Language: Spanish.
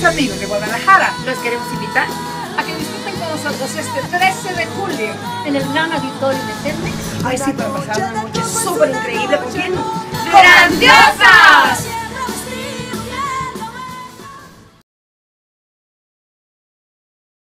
amigos de Guadalajara, Los queremos invitar a que disfruten con nosotros este 13 de julio en el gran auditorio de Telmex. Ay, sí, para pasar una noche súper increíble. ¿Con quién? ¡Grandioso!